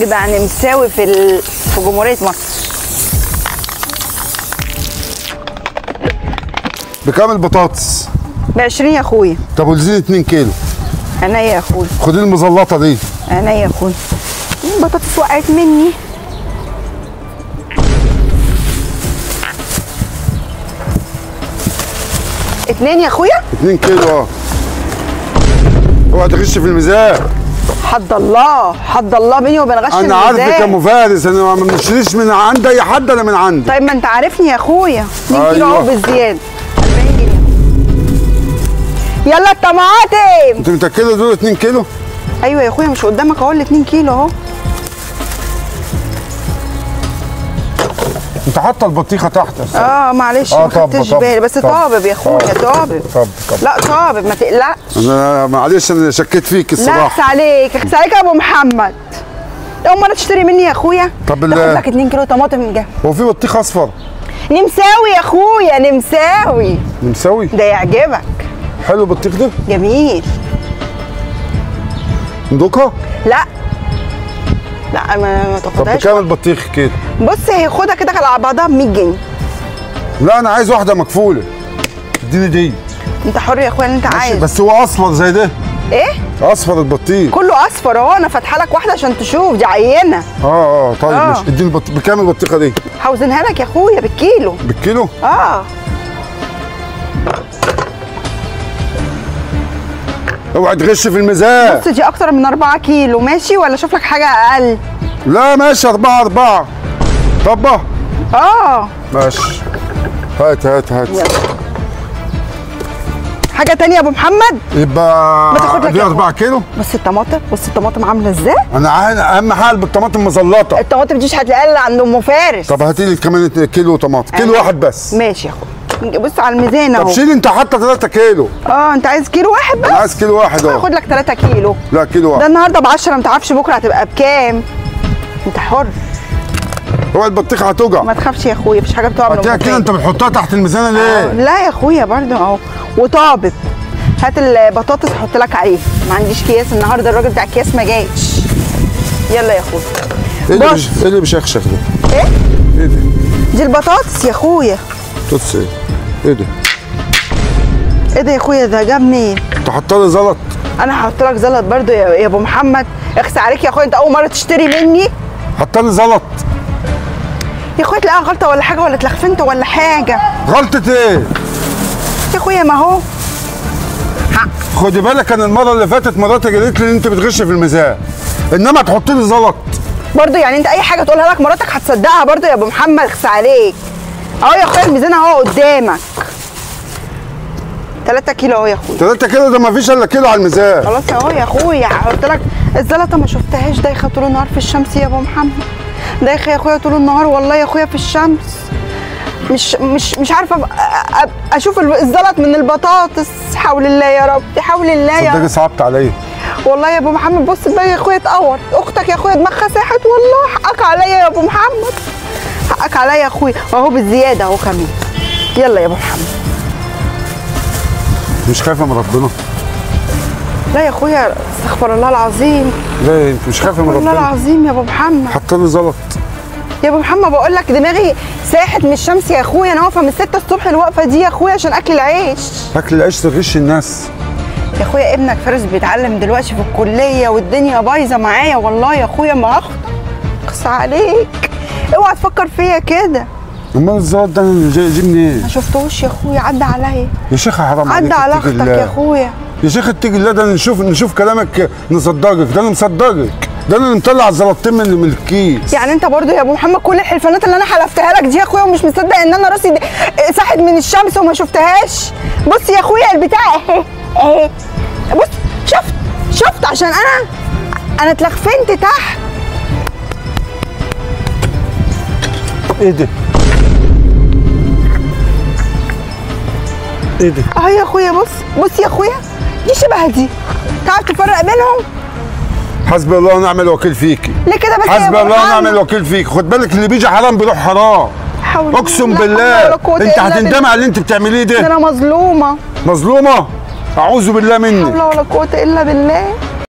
اجدع نمساوي في جمهوريه مصر. بكام البطاطس؟ ب20 يا اخويا. طب والزين 2 كيلو. عينيا يا اخويا. خدي المزلطه دي. عينيا يا اخويا. البطاطس وقعت مني. اتنين يا اخويا؟ 2 كيلو اه. اوعى تغش في الميزان. حد الله حد الله بيني وبين غش الميزان. انا عارفك يا ام فارس، انا ما بنشتريش من عند اي حد، انا من عندي. طيب ما انت عارفني يا اخويا. 2 كيلو اهو بالزياده. 40 جنيه. يلا الطماطم. انت متاكده دول 2 كيلو؟ ايوه يا اخويا مش قدامك اهو ال 2 كيلو اهو. انت حاطه البطيخه تحت. معلش ما خدتش بالي، بس طابب يا اخويا طابب. طب لا طابب ما تقلقش. انا معلش انا شكيت فيك الصراحه. لا اخس عليك اخس عليك يا ابو محمد. اول مره تشتري مني يا اخويا. طب تاخد لك 2 كيلو طماطم من جنب. هو في بطيخ اصفر؟ نمساوي يا اخويا نمساوي. نمساوي؟ ده يعجبك. حلو البطيخ ده؟ جميل. ندوقها؟ لا ما تاخدهاش. طب بكام البطيخ كده؟ بص هي خدها كده على بعضها ب 100 جنيه. لا انا عايز واحده مكفوله. اديني دي. انت حر يا اخويا اللي انت عايز. بس هو اصفر زي ده. ايه؟ اصفر البطيخ. كله اصفر اهو. انا فاتحه لك واحده عشان تشوف، دي عينه. طيب ماشي. اديني بكام البطيخه دي؟ هوزنها لك يا اخويا بالكيلو. بالكيلو؟ اوعى تغش في الميزان. بص دي اكتر من 4 كيلو ماشي، ولا اشوف لك حاجه اقل؟ لا ماشي 4 طبه. ماشي. هات يلا. حاجه تانية يا ابو محمد؟ يبقى ما تاخد لك دي 4 كيلو. بص الطماطم عامله ازاي؟ انا اهم حاجه بالطماطم مزلطه. الطماطم دي مش هتلاقيها الا عند ام فارس. طب هاتي لي كمان كيلو طماطم. كيلو واحد بس. ماشي يا اخويا. بص على الميزان اهو. طب شيل انت حاطه 3 كيلو. انت عايز كيلو واحد بس؟ انا عايز كيلو واحد هاخد لك 3 كيلو. لا كيلو واحد. ده النهارده ب10 ما تعرفش بكره هتبقى بكام. انت حر. هو البطيخه هتوجع. ما تخافش يا اخويا مفيش حاجه بتقع من هاتيها كده. انت بتحطها تحت الميزانه ليه؟ لا يا اخويا برضه اهو. وطابب. هات البطاطس احط لك عليه. ما عنديش اكياس النهارده، الراجل بتاع الكياس ما جاش. يلا يا اخويا. ايه اللي بيشخشخ ده؟ ايه ده؟ دي البطاطس يا اخويا. بطاطس ايه؟ ايه ده؟ ايه ده يا اخويا؟ ده جاب منين؟ انت حاطه لي زلط. انا هحط لك زلط برضه يا ابو محمد. اخس عليك يا اخويا، انت اول مره تشتري مني. حاطه لي زلط يا اخويا تلاقيها غلطه ولا حاجه، ولا اتلخفنت ولا حاجه. غلطه ايه؟ يا اخويا ما هو. خدي بالك، انا المره اللي فاتت مراتي قالت لي ان انت بتغش في الميزان، انما تحط لي زلط برضه. يعني انت اي حاجه تقولها لك مراتك هتصدقها برضه يا ابو محمد. اخس عليك اهو يا اخويا. الميزان اهو قدامك. 3 كيلو اهو يا اخويا. 3 كيلو ده ما فيش الا كيلو على الميزان. خلاص اهو يا اخويا. هحط لك الزلطه. ما شفتهاش دايخه طول النهار في الشمس يا ابو محمد. دايخه يا اخويا طول النهار والله يا اخويا في الشمس. مش عارفه اشوف الزلط من البطاطس. حول الله يا رب، حول الله يا رب. صدقني صعبت عليا والله يا ابو محمد. بص دماغي يا اخويا اتقور. اختك يا اخويا دماغها ساحت والله. حقك عليا يا ابو محمد، حقك عليا يا اخويا. اهو بالزياده اهو كمان. يلا يا ابو محمد. مش خايفه من ربنا؟ لا يا اخويا استغفر الله العظيم. ليه انت مش خايفه من ربنا؟ والله العظيم يا ابو محمد. حط لي زلط يا ابو محمد. بقول لك دماغي ساحت من الشمس يا اخويا. انا واقفه من 6 الصبح الوقفه دي يا اخويا عشان اكل العيش. اكل العيش تغش الناس يا اخويا. ابنك فارس بيتعلم دلوقتي في الكليه والدنيا بايظه معايا والله يا اخويا. ما اخص عليك. اوعى تفكر فيا كده. امال الزلط ده جاي منين؟ ما شفتوش يا اخويا. عدى عليا يا شيخه. حرام عليك. عدى على اختك يا اخويا. يا شيخ اتقي الله. ده نشوف كلامك نصدقك. ده انا مصدقك. ده انا اللي مطلع الزلطتين من الكيس. يعني انت برضو يا ابو محمد كل الحلفانات اللي انا حلفتها لك دي يا اخويا ومش مصدق ان انا راسي ساحت من الشمس وما شفتهاش. بص يا اخويا البتاع اهي. بص شفت عشان انا اتلخفنت تحت. ايه ده؟ ايه ده؟ اهو يا اخويا. بص يا اخويا. دي شبه دي. تعرف تفرق بينهم؟ حسبي الله ونعم الوكيل فيكي. ليه كده بس؟ حسبي الله ونعم الوكيل فيك. خد بالك اللي بيجي حرام بيروح حرام. اقسم بالله انت هتندمي على اللي انت بتعمليه ده. انا مظلومه. مظلومه؟ اعوذ بالله منك. لا حول ولا قوه الا بالله.